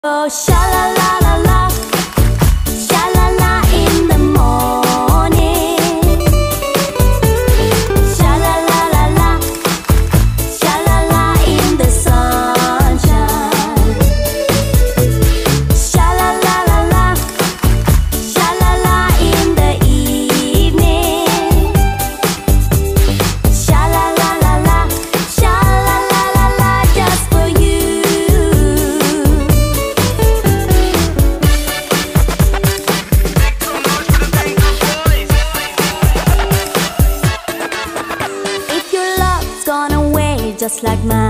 Oh, sha la la la la, sha la la in the morning. Sha la la la la, sha la la in the sunshine. Sha la la la la, sha la la in the evening. Sha la la la la, sha la la la la, just for you. If your love's gone away just like mine,